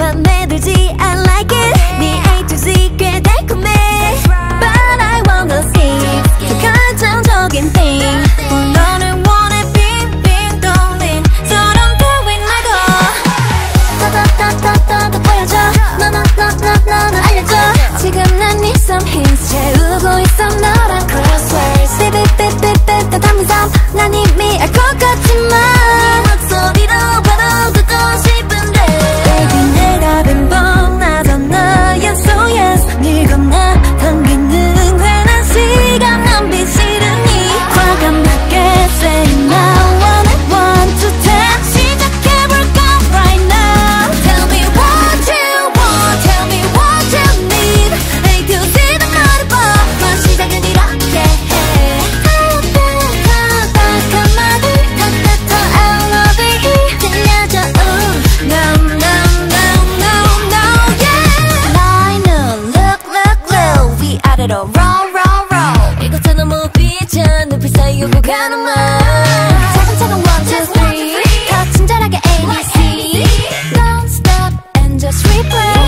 맘에 들지 I like it 네 A to Z 꽤 달콤해 But I wanna see 더 결정적인 thing 너를 원해 빙빙 돌린 서론 따윈 말고 더더더더더 보여줘 너는 알려줘 지금 난 네 some hints 채우고 있어 너랑 crosswords 삐삐삐삐삐 따담이 삶 난 이미 알 것 같지만 목소리로 바로 듣고 싶은데 Baby 내가 빈번하다 너야 so yes 네가 나 당기는 괜한 시간 낭비 싫으니 과감하게 say now one to ten 시작해볼까 right now Tell me what you want Tell me what you need A to Z 다 말해봐 시작은 이렇게 해 딱딱한 말을 더 I love it 들려줘 No yeah 나이는 look 위아래로 roll 이곳에 너무 비쳐 눈빛 사이 오고 가는 말 차근차근 1, 2, 3 더 친절하게 ABC Don't stop and just replay